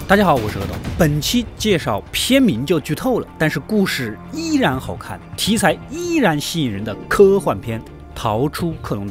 大家好，我是何东。本期介绍片名就剧透了，但是故事依然好看，题材依然吸引人的科幻片《逃出克隆岛》。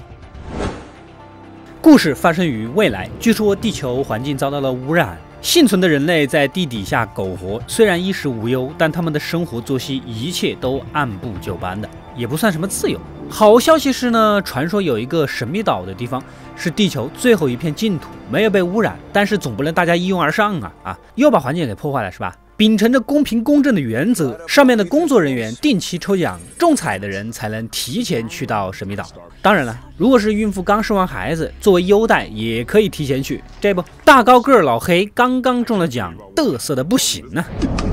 故事发生于未来，据说地球环境遭到了污染，幸存的人类在地底下苟活，虽然衣食无忧，但他们的生活作息一切都按部就班的，也不算什么自由。好消息是呢，传说有一个神秘岛的地方是地球最后一片净土，没有被污染，但是总不能大家一拥而上啊！又把环境给破坏了是吧？秉承着公平公正的原则，上面的工作人员定期抽奖，中彩的人才能提前去到神秘岛。当然了，如果是孕妇刚生完孩子，作为优待也可以提前去。这不，大高个老黑刚刚中了奖，嘚瑟的不行啊！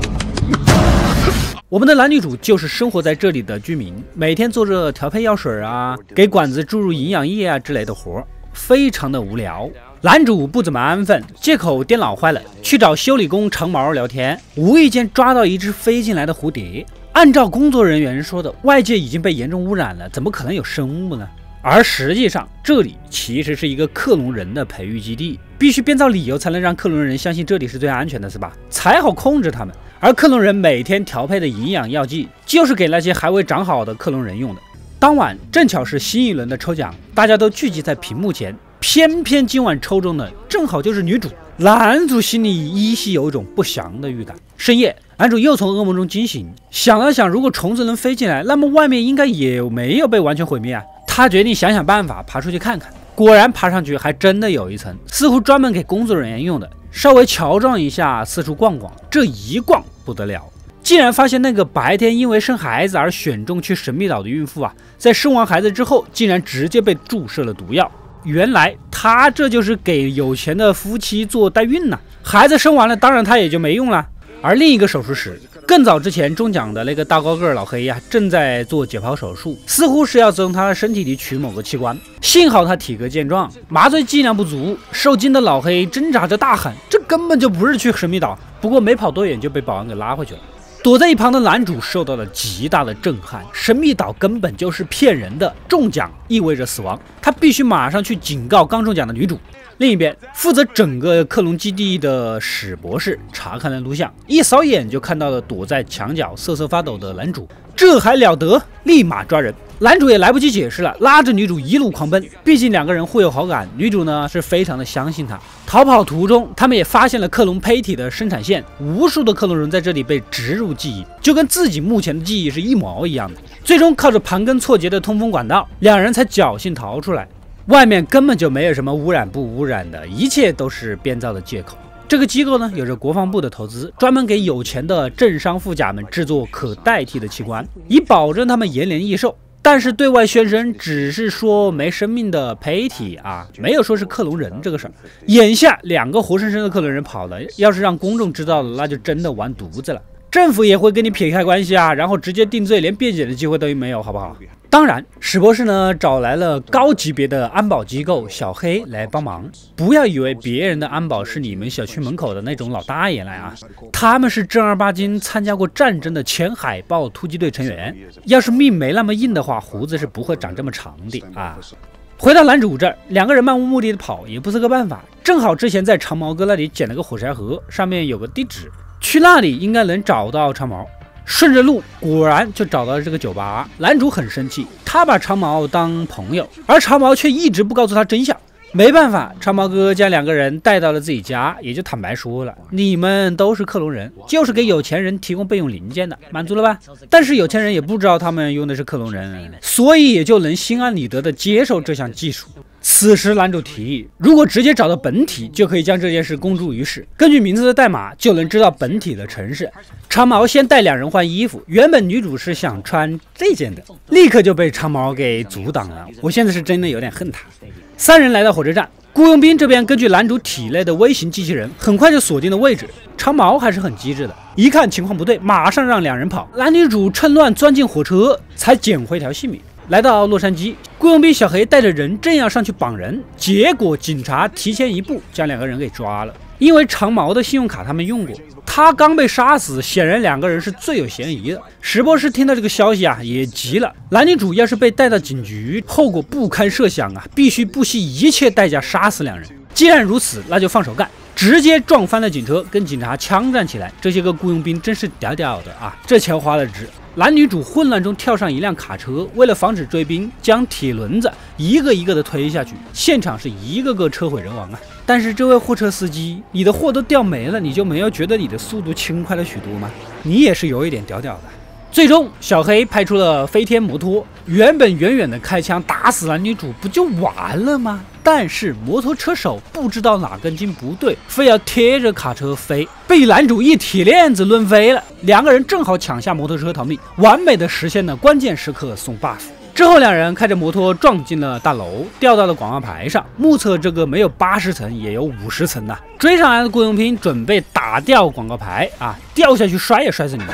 我们的男女主就是生活在这里的居民，每天做着调配药水啊，给管子注入营养液啊之类的活，非常的无聊。男主不怎么安分，借口电脑坏了，去找修理工长毛聊天，无意间抓到一只飞进来的蝴蝶。按照工作人员说的，外界已经被严重污染了，怎么可能有生物呢？而实际上，这里其实是一个克隆人的培育基地，必须编造理由才能让克隆人相信这里是最安全的，是吧？才好控制他们。而克隆人每天调配的营养药剂，就是给那些还未长好的克隆人用的。当晚正巧是新一轮的抽奖，大家都聚集在屏幕前，偏偏今晚抽中的正好就是女主。男主心里依稀有一种不祥的预感。深夜，男主又从噩梦中惊醒，想了想，如果虫子能飞进来，那么外面应该也没有被完全毁灭啊。他决定想想办法爬出去看看。果然爬上去还真的有一层，似乎专门给工作人员用的。稍微乔装一下，四处逛逛，这一逛不得了，竟然发现那个白天因为生孩子而选中去神秘岛的孕妇啊，在生完孩子之后，竟然直接被注射了毒药。原来他这就是给有钱的夫妻做代孕呢。孩子生完了，当然他也就没用了。而另一个手术室，更早之前中奖的那个大高个老黑呀，正在做解剖手术，似乎是要从他的身体里取某个器官。幸好他体格健壮，麻醉剂量不足，受惊的老黑挣扎着大喊：“这根本就不是去神秘岛！”不过没跑多远就被保安给拉回去了。躲在一旁的男主受到了极大的震撼，神秘岛根本就是骗人的，中奖意味着死亡，他必须马上去警告刚中奖的女主。另一边，负责整个克隆基地的史博士查看了录像，一扫眼就看到了躲在墙角瑟瑟发抖的男主，这还了得，立马抓人。男主也来不及解释了，拉着女主一路狂奔，毕竟两个人互有好感，女主呢是非常的相信他。逃跑途中，他们也发现了克隆胚体的生产线，无数的克隆人在这里被植入记忆，就跟自己目前的记忆是一模一样的。最终靠着盘根错节的通风管道，两人才侥幸逃出来。外面根本就没有什么污染不污染的，一切都是编造的借口。这个机构呢，有着国防部的投资，专门给有钱的政商富甲们制作可代替的器官，以保证他们延年益寿。但是对外宣称只是说没生命的胚体啊，没有说是克隆人这个事儿。眼下两个活生生的克隆人跑了，要是让公众知道了，那就真的完犊子了。政府也会跟你撇开关系啊，然后直接定罪，连辩解的机会都没有，好不好？当然，史博士呢找来了高级别的安保机构小黑来帮忙。不要以为别人的安保是你们小区门口的那种老大爷来啊，他们是正儿八经参加过战争的前海豹突击队成员。要是命没那么硬的话，胡子是不会长这么长的啊。回到男主这儿，两个人漫无目的的跑也不是个办法。正好之前在长毛哥那里捡了个火柴盒，上面有个地址，去那里应该能找到长毛。顺着路果然就找到了这个酒吧。男主很生气，他把长毛当朋友，而长毛却一直不告诉他真相。没办法，长毛哥将两个人带到了自己家，也就坦白说了，你们都是克隆人，就是给有钱人提供备用零件的，满足了吧？但是有钱人也不知道他们用的是克隆人，所以也就能心安理得的接受这项技术。此时男主提议，如果直接找到本体，就可以将这件事公诸于世，根据名字的代码就能知道本体的城市。长毛先带两人换衣服，原本女主是想穿这件的，立刻就被长毛给阻挡了。我现在是真的有点恨他。三人来到火车站，雇佣兵这边根据男主体内的微型机器人，很快就锁定了位置。长毛还是很机智的，一看情况不对，马上让两人跑。男女主趁乱钻进火车，才捡回一条性命。来到洛杉矶，雇佣兵小黑带着人正要上去绑人，结果警察提前一步将两个人给抓了。因为长毛的信用卡他们用过，他刚被杀死，显然两个人是最有嫌疑的。史博士听到这个消息啊，也急了。男女主要是被带到警局，后果不堪设想啊，必须不惜一切代价杀死两人。既然如此，那就放手干。 直接撞翻了警车，跟警察枪战起来。这些个雇佣兵真是屌屌的啊！这钱花的值。男女主混乱中跳上一辆卡车，为了防止追兵，将铁轮子一个一个的推下去，现场是一个个车毁人亡啊！但是这位货车司机，你的货都掉没了，你就没有觉得你的速度轻快了许多吗？你也是有一点屌屌的。最终，小黑派出了飞天摩托，原本远远的开枪打死男女主不就完了吗？但是摩托车手不知道哪根筋不对，非要贴着卡车飞，被男主一铁链子抡飞了。两个人正好抢下摩托车逃命，完美的实现了关键时刻送 buff。之后两人开着摩托撞进了大楼，掉到了广告牌上。目测这个没有80层也有50层呐！追上来的雇佣兵准备打掉广告牌啊，掉下去摔也摔死你们！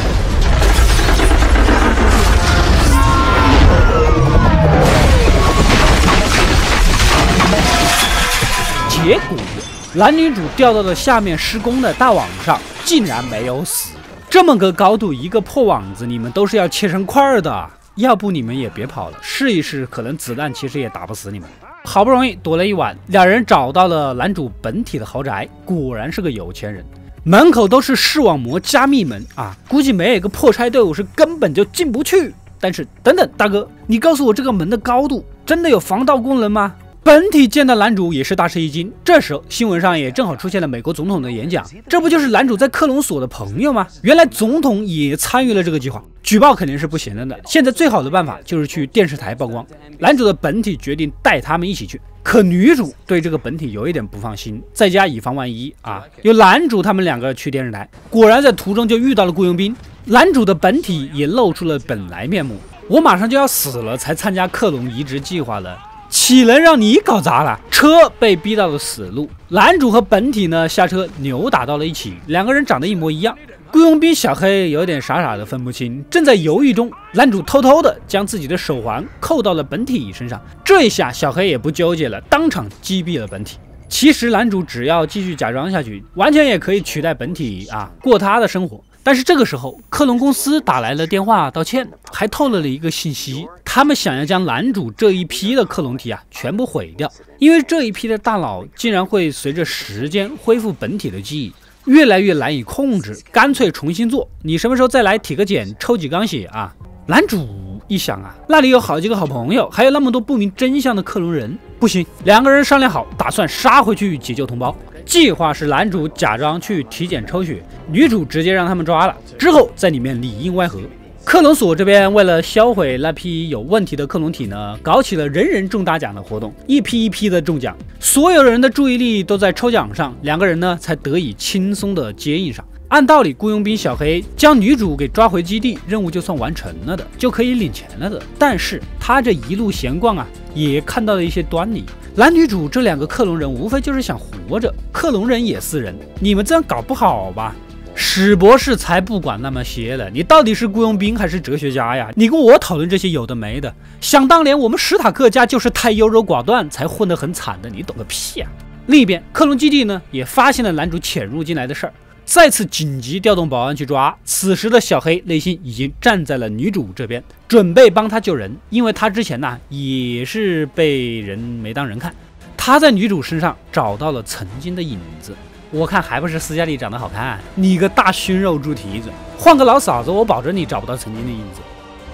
结果，男女主掉到了下面施工的大网上，竟然没有死。这么个高度，一个破网子，你们都是要切成块的。要不你们也别跑了，试一试，可能子弹其实也打不死你们。好不容易躲了一晚，两人找到了男主本体的豪宅，果然是个有钱人。门口都是视网膜加密门啊，估计没有一个破拆队伍是根本就进不去。但是等等，大哥，你告诉我这个门的高度真的有防盗功能吗？本体见到男主也是大吃一惊。这时候新闻上也正好出现了美国总统的演讲，这不就是男主在克隆所的朋友吗？原来总统也参与了这个计划。举报肯定是不行了的，现在最好的办法就是去电视台曝光。男主的本体决定带他们一起去，可女主对这个本体有一点不放心，在家以防万一啊。由男主他们两个去电视台，果然在途中就遇到了雇佣兵，男主的本体也露出了本来面目。我马上就要死了才参加克隆移植计划了，岂能让你搞砸了？车被逼到了死路，男主和本体呢下车扭打到了一起，两个人长得一模一样。雇佣兵小黑有点傻傻的分不清，正在犹豫中，男主偷偷的将自己的手环扣到了本体身上。这一下小黑也不纠结了，当场击毙了本体。其实男主只要继续假装下去，完全也可以取代本体啊，过他的生活。但是这个时候，克隆公司打来了电话道歉，还透露了一个信息，他们想要将男主这一批的克隆体啊全部毁掉，因为这一批的大脑竟然会随着时间恢复本体的记忆，越来越难以控制，干脆重新做。你什么时候再来体个检，抽几缸血啊？男主一想啊，那里有好几个好朋友，还有那么多不明真相的克隆人，不行，两个人商量好，打算杀回去解救同胞。计划是男主假装去体检抽血，女主直接让他们抓了，之后在里面里应外合。克隆所这边为了销毁那批有问题的克隆体呢，搞起了人人中大奖的活动，一批一批的中奖，所有人的注意力都在抽奖上，两个人呢才得以轻松的接应上。按道理，雇佣兵小黑将女主给抓回基地，任务就算完成了的，就可以领钱了的。但是他这一路闲逛啊，也看到了一些端倪。男女主这两个克隆人无非就是想活着，克隆人也是人，你们这样搞不好吧？史博士才不管那么些了，你到底是雇佣兵还是哲学家呀？你跟我讨论这些有的没的。想当年我们史塔克家就是太优柔寡断才混得很惨的，你懂个屁啊！另一边，克隆基地呢也发现了男主潜入进来的事儿，再次紧急调动保安去抓。此时的小黑内心已经站在了女主这边，准备帮她救人，因为她之前呢也是被人没当人看。他在女主身上找到了曾经的影子，我看还不是斯嘉丽长得好看，你个大熏肉猪蹄子，换个老嫂子，我保证你找不到曾经的影子。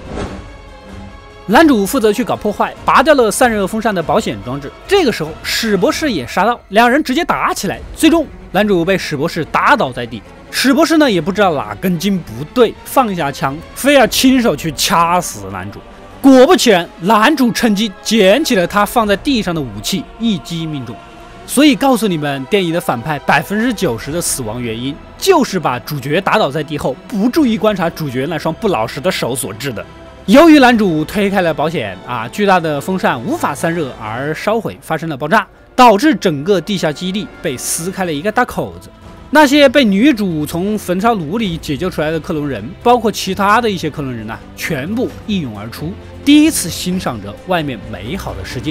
男主负责去搞破坏，拔掉了散热风扇的保险装置。这个时候，史博士也杀到，两人直接打起来。最终，男主被史博士打倒在地。史博士呢也不知道哪根筋不对，放下枪，非要亲手去掐死男主。果不其然，男主趁机捡起了他放在地上的武器，一击命中。所以告诉你们，电影的反派90%的死亡原因，就是把主角打倒在地后，不注意观察主角那双不老实的手所致的。由于男主推开了保险啊，巨大的风扇无法散热而烧毁，发生了爆炸，导致整个地下基地被撕开了一个大口子。那些被女主从焚烧炉里解救出来的克隆人，包括其他的一些克隆人全部一涌而出，第一次欣赏着外面美好的世界。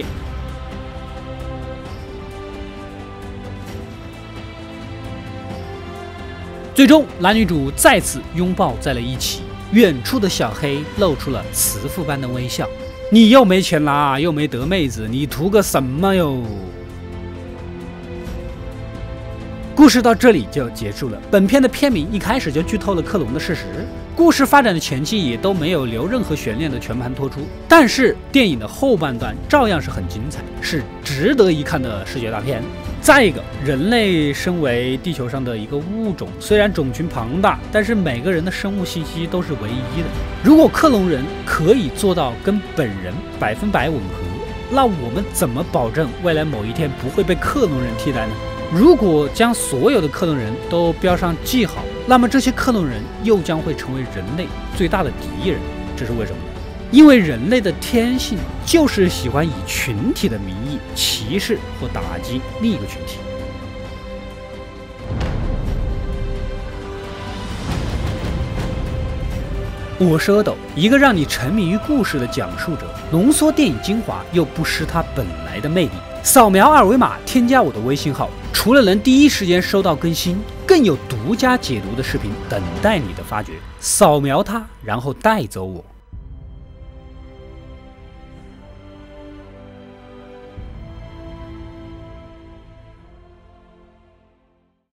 最终，男女主再次拥抱在了一起。远处的小黑露出了慈父般的微笑。你又没钱拿，又没得妹子，你图个什么哟？ 故事到这里就结束了。本片的片名一开始就剧透了克隆的事实，故事发展的前期也都没有留任何悬念的全盘托出。但是电影的后半段照样是很精彩，是值得一看的视觉大片。再一个，人类身为地球上的一个物种，虽然种群庞大，但是每个人的生物信息都是唯一的。如果克隆人可以做到跟本人100%吻合，那我们怎么保证未来某一天不会被克隆人替代呢？如果将所有的克隆人都标上记号，那么这些克隆人又将会成为人类最大的敌人。这是为什么呢？因为人类的天性就是喜欢以群体的名义歧视或打击另一个群体。我是阿斗，一个让你沉迷于故事的讲述者，浓缩电影精华又不失它本来的魅力。扫描二维码添加我的微信号，除了能第一时间收到更新，更有独家解读的视频等待你的发掘。扫描它，然后带走我。